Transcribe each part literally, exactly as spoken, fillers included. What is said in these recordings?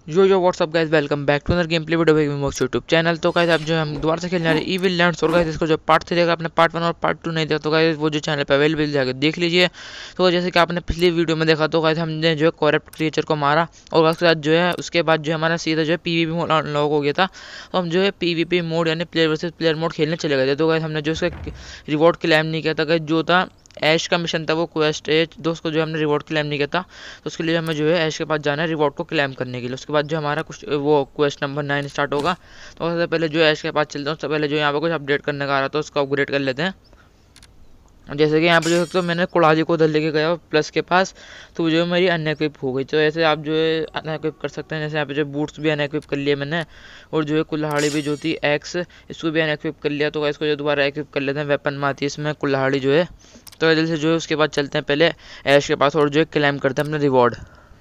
जो जो what's up guys, welcome back to another game play video by मोक्स YouTube channel. तो गाइस अब जो हम दोबारा से खेलने जा रहे हैं इविल लैंड्स। और गाइस इसको जो पार्ट थ्री देखा आपने, पार्ट वन और पार्ट टू नहीं देखा तो गाइस वो जो चैनल पे अवेलेबल जाकर देख लीजिए। तो जैसे कि आपने पिछली वीडियो में देखा तो गाइस हमने जो है कॉरप्ट क्रिएचर को मारा और उसके बाद जो है उसके बाद जो हमारा सीधा जो है पीवीपी मोड अनलॉक हो गया था। तो हम जो है पीवीपी मोड यानी प्लेयर वर्सेस प्लेयर मोड खेलने चले गए थे। तो गाइस हमने जो उसका रिवॉर्ड क्लेम नहीं किया था गाइस, जो था ऐश का मिशन था वो क्वेस्ट एज दोस्त को जो हमने रिवॉर्ड क्लेम नहीं किया था। तो उसके लिए हमें जो है ऐश के पास जाना है रिवॉर्ड को क्लेम करने के लिए। उसके बाद जो हमारा कुछ वो क्वेस्ट नंबर नाइन स्टार्ट होगा। तो सबसे पहले जो ऐश के पास चलते हैं, उससे पहले जो यहाँ पे कुछ अपडेट करने का आ रहा था उसको अपग्रेड कर लेते हैं। जैसे कि यहाँ पे जो तो मैंने कुड़ाली को उधर लेके गया प्लस के पास, तो जो मेरी अनइक्विप हो गई। तो ऐसे आप जो है अनइक्विप कर सकते हैं। जैसे यहाँ पे जो बूट्स भी अनइक्विप कर लिए मैंने, और जो है कुल्हाड़ी भी जो थी एक्स, इसको भी अनइक्विप कर लिया। तो इसको जो दोबारा एक्विप कर लेते हैं। वेपन में आती है इसमें कुल्हाड़ी जो है। तो जल्दी से जो है उसके बाद चलते हैं पहले ऐश के पास और जो है क्लेम करते हैं अपना रिवॉर्ड।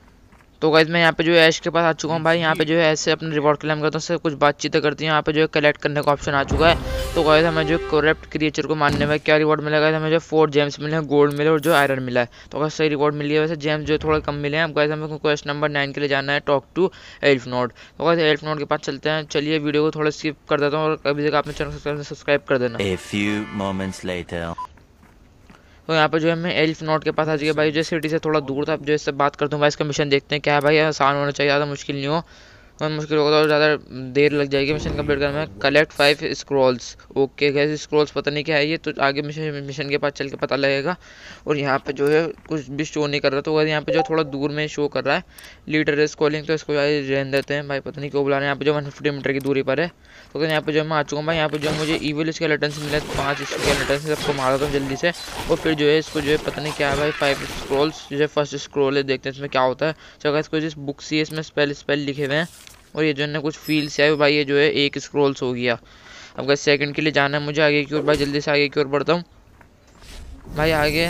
तो गाइस मैं यहाँ पे जो है ऐश के पास आ चुका हूँ भाई। यहाँ पे जो है ऐसे अपने रिवॉर्ड क्लेम करता हूँ, उससे कुछ बातचीतें करती हैं। यहाँ पे जो है कलेक्ट करने का ऑप्शन आ चुका है। तो गाइस हमें जो करप्ट क्रिएचर को मारने में क्या रिवॉर्ड मिलेगा, हमें जो फोर जेम्स मिले हैं, गोल्ड मिले और जो आयरन मिला है। तो गाइस सही रिवॉर्ड मिली है। वैसे जेम्स जो थोड़ा कम मिले हैं। अब गाइस हमें क्वेस्ट नंबर नाइन के लिए जाना है, टॉक टू एल्फ नोड। तो गाइस एल्फ नोड के पास चलते हैं। चलिए वीडियो को थोड़ा स्किप कर देता हूँ और अभी तक आपने चैनल सब्सक्राइब कर देना। A few moments later. तो यहाँ पे जो है मैं एल्फ नोट के पास आ जाइए भाई, जो सिटी से थोड़ा दूर था। अब जो इससे बात करता हूँ भाई, इसका मिशन देखते हैं क्या है भाई। आसान होना चाहिए, ज़्यादा मुश्किल नहीं हो। और मुश्किल होगा तो ज़्यादा देर लग जाएगी मिशन कंप्लीट करने में। Collect five scrolls. Okay guys, scrolls पता नहीं क्या है ये, तो आगे मिशन मिशन के पास चल के पता लगेगा। और यहाँ पे जो है कुछ भी शो नहीं कर रहा। तो यहाँ पे जो थोड़ा दूर में शो कर रहा है लीडर इज कॉलिंग, तो इसको रहने देते हैं भाई। पता नहीं क्यों बुला रहे हैं। यहाँ पे जो वन फिफ्टी मीटर की दूरी पर है। तो यहाँ पे जो मैं आ चुका हूँ भाई। यहाँ पे जो मुझे ईविल स्केलेटन्स मिले, पाँच स्केलेटन्स, सबको मारा था जल्दी से। और फिर जो है इसको जो है पता नहीं क्या है भाई, फाइव स्क्रॉल्स जो है फर्स्ट स्क्रॉल है, देखते हैं इसमें क्या होता है। चलो इसको जिस बुक सी है इसमें स्पेल स्पेल लिखे हुए हैं। और ये जो है कुछ फील से आए भाई, ये जो है एक स्क्रॉल्स हो गया। अब गाइस सेकंड के लिए जाना है मुझे आगे की ओर भाई, जल्दी से आगे की ओर बढ़ता हूँ भाई। आगे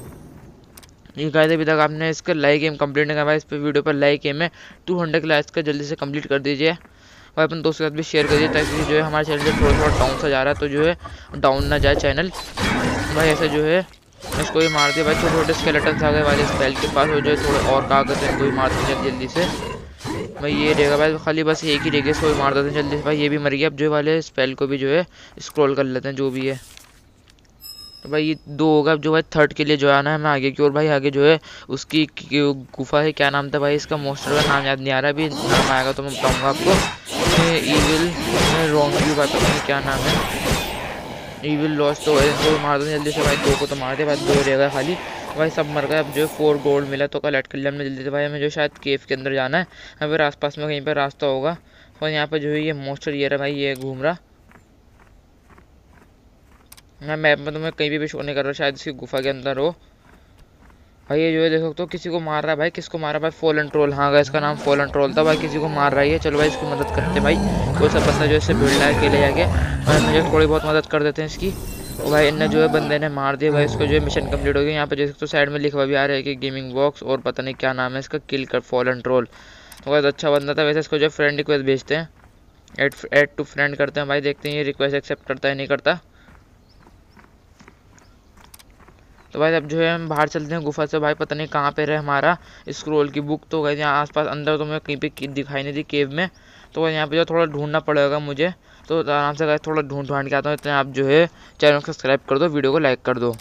ये गाइस अभी तक आपने इसका लाइक गेम कंप्लीट नहीं किया भाई, इस पर वीडियो पर लाइक गेम है टू हंड्रेड लाइक्स का, जल्दी से कंप्लीट कर दीजिए भाई। अपन दोस्तों के साथ भी शेयर करिए ताकि जो है हमारा चैनल जो थोड़ा थोड़ा डाउन सा जा रहा है, तो जो है डाउन ना जाए चैनल भाई। ऐसे जो है इसको ही मार दिया भाई। छोटे छोटे स्केलेटन्स आ गए वाले स्पेल के पास, और जो है थोड़े और कागज हैं इनको ही मार देते जल्दी से भाई। ये रहेगा भाई, खाली बस एक ही रहेगा, इसको भी मार देते हैं जल्दी से भाई। ये भी मर गया। अब जो वाले स्पेल को भी जो है स्क्रॉल कर लेते हैं जो भी है। तो भाई ये दो होगा। जो भाई थर्ड के लिए जो आना है हमें आगे की ओर भाई। आगे जो है उसकी गुफा है, क्या नाम था भाई इसका, मोस्टर का नाम याद नहीं आ रहा। अभी नाम आएगा तो मैं बताऊँगा आपको। ईविल रॉन्ग व्यू भाई, पता नहीं क्या नाम है। ईविल लॉस्ट तो इनको मार दो जल्दी से भाई। दो को तो मार दे भाई, दो रहेगा खाली भाई, सब मर गए। अब जो फोर गोल्ड मिला तो कलेक्ट कर लिया हमने जल्दी से भाई। हमें जो शायद केव के अंदर जाना है, हमें आसपास में कहीं पर रास्ता होगा। और यहाँ पे जो है ये मोस्टर ये रहा भाई, ये घूम रहा। मैं मैप में तो मैं कहीं भी, भी शो नहीं कर रहा, शायद इसकी गुफा के अंदर हो भाई। ये जो है देखो तो किसी को मार रहा है भाई। किसको मार रहा है भाई? Fallen troll. हाँ गया इसका नाम फॉलन ट्रोल था भाई, किसी को मार रहा है। चलो भाई इसकी मदद करते भाई। कोई सब बंदा जो इससे भिड़ रहा है अकेले जाके, और मुझे थोड़ी बहुत मदद कर देते हैं इसकी। और भाई इन्हें जो है बंदे ने मार दिया भाई। इसको जो है मिशन कंप्लीट हो गया। यहाँ पे जैसे तो साइड में लिखा हुआ भी आ रहा है कि गेमिंग बॉक्स और पता नहीं क्या नाम है इसका, किल कर फॉलन ट्रोल। तो भाई अच्छा बंदा था। वैसे इसको जो है फ्रेंड रिक्वेस्ट भेजते हैं, एड एड टू फ्रेंड करते हैं भाई। देखते हैं ये रिक्वेस्ट एक्सेप्ट करता है नहीं करता। तो भाई अब जो है हम बाहर चलते हैं गुफा से भाई। पता नहीं कहाँ पे रहे हमारा स्क्रॉल की बुक। तो गए यहाँ आसपास अंदर तो मैं कहीं पे दिखाई नहीं दी केव में। तो यहाँ पे जो थोड़ा ढूंढना पड़ेगा मुझे, तो आराम से गए थोड़ा ढूंढ ढूंढ के आता हूँ। इतने आप जो है चैनल को सब्सक्राइब कर दो, वीडियो को लाइक कर दो।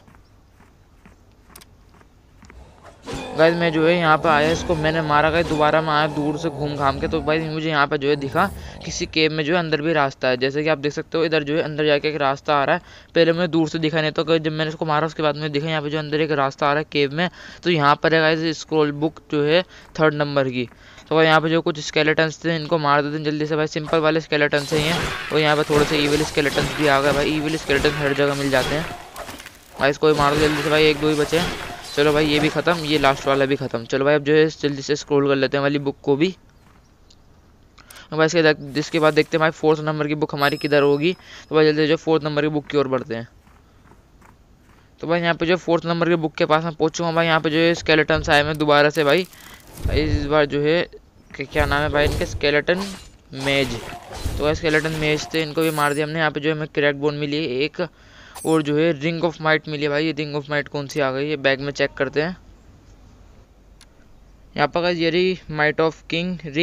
गाइस मैं जो है यहाँ पे आया, इसको मैंने मारा गया। दोबारा मैं आया दूर से घूम घाम के। तो भाई मुझे यहाँ पे जो है दिखा किसी केव में जो है अंदर भी रास्ता है। जैसे कि आप देख सकते हो इधर जो है अंदर जाके एक रास्ता आ रहा है। पहले मुझे दूर से दिखा नहीं, तो जब मैंने इसको मारा उसके बाद मुझे दिखा यहाँ पे जो अंदर एक रास्ता आ रहा है केव में। तो यहाँ पर है गाइस स्क्रॉल बुक जो है थर्ड नंबर की। तो भाई यहाँ पे जो कुछ स्केलेटन्स थे इनको मार देते हैं जल्दी से भाई। सिंपल वाले स्केलेटन्स हैं ये। और यहाँ पे थोड़े से ईविल स्केलेटन्स भी आ गए भाई। ईविल स्केलेटन्स हर जगह मिल जाते हैं भाई। इसको भी मार दो जल्दी से भाई, एक दो ही बचे हैं। चलो भाई ये भी ख़त्म, ये लास्ट वाला भी ख़त्म। चलो भाई अब जो है जल्दी से स्क्रॉल कर लेते हैं वाली बुक को भी। भाई इसके जिसके बाद देखते हैं भाई फोर्थ नंबर की बुक हमारी किधर होगी। तो भाई जल्दी जो फोर्थ नंबर की बुक की ओर बढ़ते हैं। तो भाई यहाँ पे जो फोर्थ नंबर की बुक के पास मैं पहुँचूँगा भाई। यहाँ पे जो है स्केलेटन्स आए हैं दोबारा से भाई। इस बार जो है क्या नाम है भाई इनके, स्केलेटन मेज। तो भाई स्केलेटन मेज थे, इनको भी मार दिया हमने। यहाँ पे जो है हमें क्रैक बोन मिली है एक, और जो है रिंग ऑफ माइट मिली है भाई। ये रिंग ऑफ माइट कौन सी आ गई, ये बैग में चेक करते हैं। यहाँ पर ये रही might of king ring.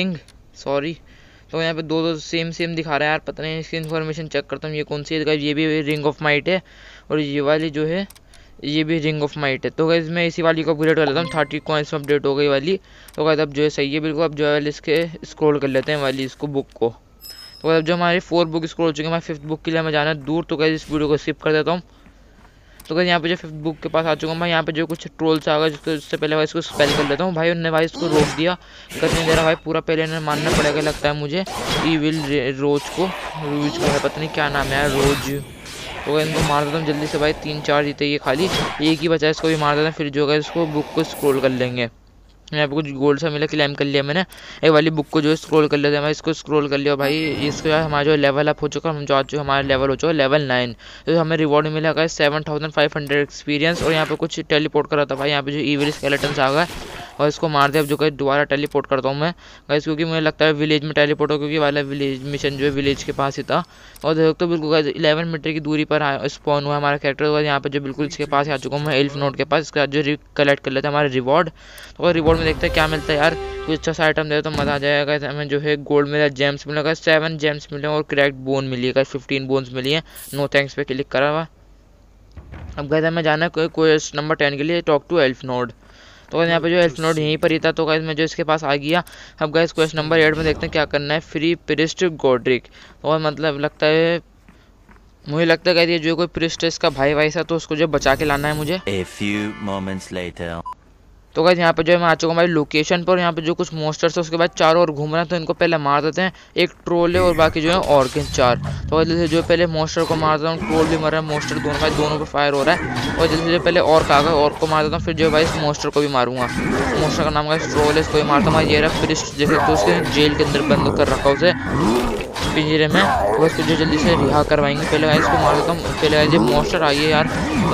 Sorry. तो यहाँ पे दो दो सेम सेम दिखा रहा है यार, पता नहीं इसकी इन्फॉर्मेशन चेक करता हूँ ये कौन सी है गाइस। ये भी रिंग ऑफ माइट है और ये वाली जो है ये भी रिंग ऑफ माइट है। तो गाइस मैं इसी वाली को अपग्रेड कर लेता हूँ, थर्टी कॉइन्स में अपडेट हो गई वाली। तो गाइस अब जो है सही है बिल्कुल। अब जो है इसके स्क्रॉल कर लेते हैं वाली इसको बुक को। तो अब जो हमारी फोर बुक स्क्रॉल हो चुकी है, हमारी फिफ्थ बुक के लिए हमें जाना है दूर। तो गाइस इस वीडियो को स्किप कर देता हूँ। तो गाइस यहाँ पे जो फिफ्थ बुक के पास आ चुका हूँ मैं। यहाँ पे जो कुछ ट्रोल्स आ गए जिसको इससे पहले भाई इसको स्पेल कर लेता हूँ। भाई उन्होंने भाई इसको रोक दिया, कर नहीं दे रहा भाई पूरा, पहले इन्हें मानना पड़ेगा लगता है मुझे ईविल रोज को। रोज को है पता नहीं क्या नाम है यार, रोज। तो गाइस इनको मार देता हूँ जल्दी से भाई, तीन चार जीते ये खाली, एक ही बचा है इसको भी मार देता हूँ। फिर जो है इसको बुक को स्क्रॉल कर लेंगे। यहाँ पे कुछ गोल्ड सा मिला, क्लेम कर लिया मैंने। एक वाली बुक को जो है स्क्रॉल कर लेते हैं भाई, इसको स्क्रॉल कर लिया भाई। इसको यार हमारा जो लेवल अप हो चुका, हम जो आज जो हमारा लेवल हो चुका है लेवल नाइन। तो हमें रिवॉर्ड मिला है seven thousand five hundred experience. और यहाँ पे कुछ टेलीपोर्ट करा था भाई, यहाँ पे जो ईविल स्केलेटन्स आ गए और इसको मार दिया। अब जो कहीं दोबारा टेलीपोर्ट करता हूँ मैं गाइस, क्योंकि मुझे लगता है विलेज में टेलीपोर्ट हो, क्योंकि वाला विलेज मिशन जो है विलेज के पास ही था। और देखो तो बिल्कुल गाइस इलेवन मीटर की दूरी पर स्पॉन हुआ हमारा कैरेक्टर। तो यहाँ पे जो बिल्कुल इसके पास आ चुका हूँ मैं, एल्फ नोड के पास। इसका जो कलेक्ट कर लेते हैं हमारे रिवॉर्ड। तो रिवॉर्ड में देखते हैं क्या मिलता है यार, कुछ अच्छा सा आइटम दे तो मजा आ जाएगा। हमें जो है गोल्ड मिला, जेम्स मिलेगा, सेवन जेम्स मिले और क्रैक्ड बोन मिली है, फिफ्टीन बोन्स मिली है। नो थैंक्स पे क्लिक करा हुआ। अब गए हमें जाना है क्वेस्ट नंबर टेन के लिए, टॉक टू एल्फ नोड। तो यहाँ पे जो एल्फ नोड यहीं पर ही था। तो गाइस मैं जो इसके पास आ गया। अब गाइस क्वेश्चन नंबर एट में देखते हैं क्या करना है, फ्री प्रिस्ट गॉड्रिक। और मतलब लगता है मुझे लगता है गाइस ये जो कोई प्रिस्ट है इसका भाई भाई सा, तो उसको जो बचा के लाना है मुझे। A few moments later. तो गाइस यहाँ पे जो है मैं आ चुका हूँ हमारी लोकेशन पर। यहाँ पे जो कुछ मोस्टर्स है उसके बाद चारों ओर घूम रहे हैं, तो इनको पहले मार देते हैं। एक ट्रोल है और बाकी जो है और के चार। तो जैसे जो पहले मोस्टर को मार देता हूँ, ट्रोल भी मर रहा है, मोस्टर दोनों भाई दोनों पर फायर हो रहा है। और जैसे जो पहले और का और को मार देता हूँ, फिर जो भाई इस मोस्टर को भी मारूंगा। मोस्टर का नाम का ट्रोल है, इसको भी मारता हूँ। ये रहा प्रिस्ट, जैसे तो उसके जेल के अंदर बंद कर रखा उसे पिंजरे में। तो बस जो जल्दी से रिहा करवाएंगे। पहले गाइस इसको मार देता हूँ। पहले गाइस ये मोस्टर आई है यार,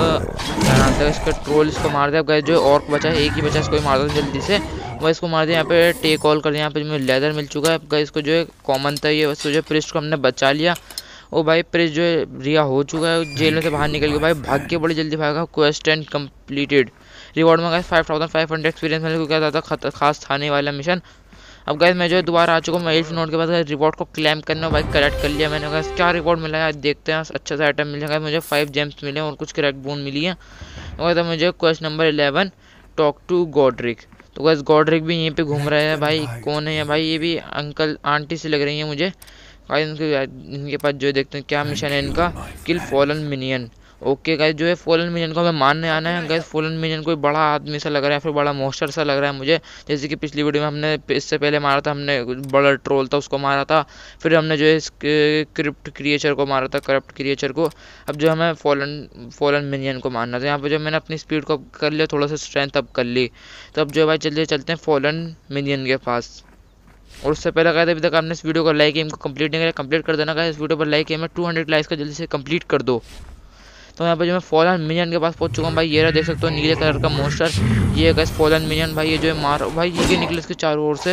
क्या नाम था इसका, ट्रोल, इसको मार दिया। गाइस जो और बचा है, एक ही बचा, इसको भी मार दो जल्दी से। वह इसको मार दिया। यहाँ पे टेक ऑल कर दिया। यहाँ पे जो लेदर मिल चुका है गाइस, इसको जो है कॉमन था ये, बस जो प्रिस्ट को हमने बचा लिया। ओ भाई प्रिस्ट जो है रिहा हो चुका है, जेल में से बाहर निकल गया भाई, भाग के बड़ी जल्दी भागा। Quest end completed. रिवॉर्ड में guys five thousand five hundred experience मिले, क्योंकि क्या था खास थाने वाला मिशन। अब गाइस मैं जो है दोबारा आ चुका हूँ, मैं एल्फ नोड के बाद रिवॉर्ड को क्लेम करना भाई, कलेक्ट कर लिया मैंने। गाइस क्या रिवॉर्ड मिला है देखते हैं, अच्छा सा आइटम मिल जाएगा मुझे। फाइव जेम्स मिले और कुछ क्रैक्ड बोन मिली है। और मुझे question number eleven, talk to Godric. तो गाइस गॉड्रिक भी यहीं पे घूम रहे हैं भाई, कौन है भाई, ये भी अंकल आंटी से लग रही है मुझे गाइस। इनके इनके पास जो देखते हैं क्या मिशन है इनका, kill fallen minion. Okay guys जो है फॉलन मिनियन को हमें मारने आना है। गाइस फॉलन मिनियन कोई बड़ा आदमी सा लग रहा है, फिर बड़ा मोस्टर सा लग रहा है मुझे। जैसे कि पिछली वीडियो में हमने इससे पहले मारा था, हमने बड़ा ट्रोल था उसको मारा था। फिर हमने जो है इस क्रिप्ट क्रिएचर को मारा था, करप्ट क्रिएचर को। अब जो हमें फॉलन फॉलन मिनियन को मारना था। यहाँ पे जो मैंने अपनी स्पीड को अप कर लिया, थोड़ा सा स्ट्रेंथ अप कर ली। तो अब जो है भाई जल्दी चलते हैं फॉलन मिनियन के पास। और उससे पहले कहते अभी तक आपने इस वीडियो को लाइक एम को कंप्लीट नहीं किया, कंप्लीट कर देना। इस वीडियो पर लाइक एम है टू हंड्रेड लाइक्स का जल्दी से कंप्लीट कर दो। तो यहाँ पे जो मैं फॉलन मिनियन के पास पहुंच चुका हूँ भाई। ये रहा देख सकते हो नीले कलर का मोस्टर, ये है फॉलन मिनियन भाई। ये जो है मार भाई, ये के निकले इसके चारों ओर से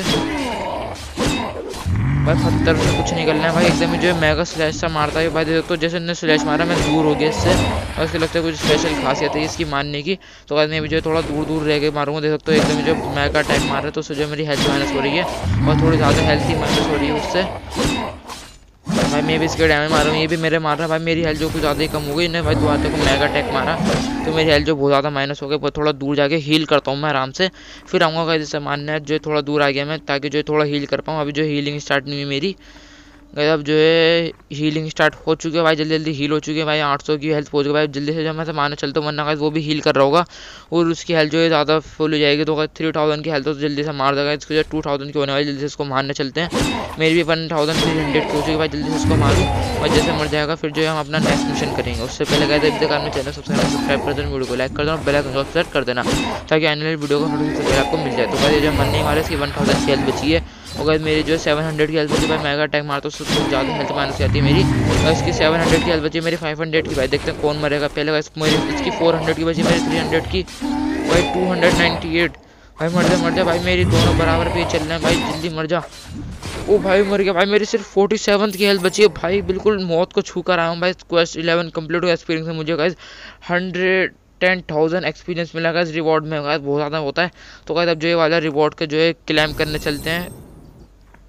भाई, पत्थर से कुछ निकलना है भाई एकदम ही जो है मेगा स्लैश सा मारता है भाई। देख सकते हो जैसे इन्हें स्लैश मारा मैं दूर हो गया इससे, और इसके लगता है कुछ स्पेशल खासियत है इसकी मारने की। तो आज मैं भी जो है थोड़ा दूर दूर रह के मारूंगा। देख सकते हो एकदम जो मेगा अटैक मार रहा है, तो उससे जो मेरी हेल्थ माइनस हो रही है और थोड़ी ज़्यादा हेल्थ ही माइनस हो रही है उससे। भाई मैं भी इसके डैमेज मार रहा हूँ, ये भी मेरे मार रहा है भाई। मेरी हेल्थ जो कुछ ज़्यादा ही कम हो गई, इन्हें भाई दोबारा तक मेगा अटैक मारा तो मेरी हेल्थ जो बहुत ज़्यादा माइनस हो गई। थोड़ा दूर जाके हील करता हूँ मैं आराम से, फिर आऊँगा गाइस। जैसे मानना है जो थोड़ा दूर आ गया मैं, ताकि जो थोड़ा हील कर पाऊँ। अभी जो हीलिंग स्टार्ट नहीं हुई मेरी गाइस, अब जो है हीलिंग स्टार्ट हो चुकी है भाई, जल्दी जल्दी हील हो चुकी है भाई। आठ सौ की हेल्थ पहुँच गई भाई, जल्दी से जब मैं मारने चलता हूँ, वरना गाइस वो भी हील कर रहा होगा और उसकी हेल्थ जो है ज़्यादा फुल हो जाएगी। तो थ्री थाउजेंड की हेल्थ तो जल्दी से मार देगा। इसको जो टू थाउजेंड की होने वाली, जल्दी से इसको मारने चलते हैं। मेरी भी वन थाउजेंड थ्री हंड्रेड की हो चुकी भाई, जल्दी से इसको मारूँ और जैसे मर जाएगा फिर जो है हम अपना नेक्स्ट मिशन करेंगे। उससे पहले गाइस अभी तक आपने चैनल सब्सक्राइब कर देना, वीडियो को लाइक कर देना, बेल आइकन को सेट कर देना, ताकि आने वाली वीडियो का नोटिफिकेशन आपको मिल जाए। तो गाइस जो मरने वाले इसकी वन थाउजेंड की हेल्थ बची है। और गाइस मेरी जो सेवन हंड्रेड की हेल्थ बची भाई, मेगा अटैक मारता हूँ उससे ज़्यादा हेल्थ माइनस आती है मेरी। और इसकी सेवन हंड्रेड की हेल्थ बची, मेरी फाइव हंड्रेड की भाई। देखते हैं कौन मरेगा पहले। गाइस मेरी इसकी फोर हंड्रेड की बची, मेरी थ्री हंड्रेड की भाई, टू हंड्रेड नाइन्टी एट भाई। मर जा मर जा भाई, मेरी दोनों बराबर पे चल रहे हैं भाई, जल्दी मर जा। ओ भाई मर गया भाई, मेरी सिर्फ फोर्टी सेवन की हेल्थ बची है भाई, बिल्कुल मौत को छू कर आया हूँ भाई। क्वेस्ट इलेवन कंप्लीट एक्सपीरियंस है मुझे guys, hundred ten thousand experience मिला गाइस रिवॉर्ड में गाइस, बहुत ज़्यादा होता है। तो गाइस अब जो ये वाला रिवॉर्ड का जो है क्लेम करने चलते हैं।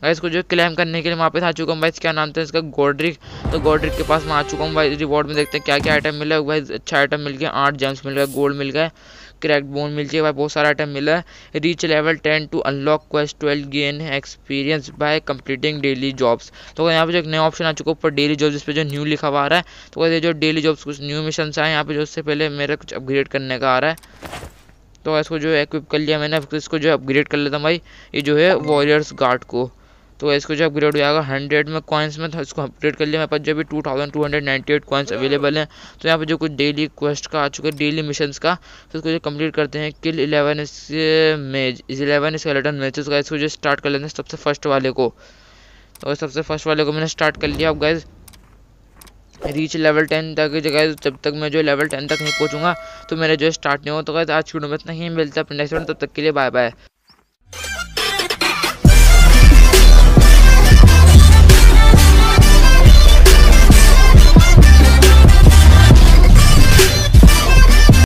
भाई इसको जो क्लेम करने के लिए वहाँ पे आ चुका हूँ भाई। क्या नाम था इसका, गॉड्रिक। तो गॉड्रिक के पास मैं आ चुका हूँ भाई। रिवॉर्ड में देखते हैं क्या क्या आइटम मिला है भाई। अच्छा आइटम मिल गया, आठ जेम्स मिल गया, गोल्ड मिल गया, क्रैक्ड बोन मिल गया भाई, बहुत सारा आइटम मिला है। Reach level ten to unlock quest twelve, gain experience by completing daily jobs. तो यहाँ पे जो एक नया ऑप्शन आ चुका है ऊपर डेली जॉब्स, जिस पे जो न्यू लिखा हुआ आ रहा है। तो ये जो डेली जॉब्स कुछ न्यू मिशन आए यहाँ पे, जो उससे पहले मेरा कुछ अपग्रेड करने का आ रहा है। तो इसको जो एक्विप कर लिया मैंने, इसको जो अपग्रेड कर लेता हूँ भाई। ये जो है वॉरियर्स गार्ड को, तो इसको जो अपग्रेड हो जाएगा हंड्रेड में कॉइन्स में। तो इसको अपग्रेड कर लिया। मेरे पास जो भी two thousand two hundred ninety eight coins available हैं। तो यहाँ पे जो कुछ डेली क्वेस्ट का आ चुका है, डेली मिशंस का, तो इसको जो कंप्लीट करते हैं। Kill eleven mage eleven skeleton matches का, इसको जो स्टार्ट कर लेते हैं सबसे फर्स्ट वाले को। तो सबसे फर्स्ट वाले को मैंने स्टार्ट कर लिया। अब गाइज रीच लेवल टेन तक की जगह, जब तक मैं जो लेवल टेन तक नहीं पहुंचूंगा तो मेरे जो स्टार्ट नहीं हो। तो गाइज आज की वीडियो में इतना ही, मिलता है अपने नेक्स्ट वीडियो, तब तक के लिए बाय बाय।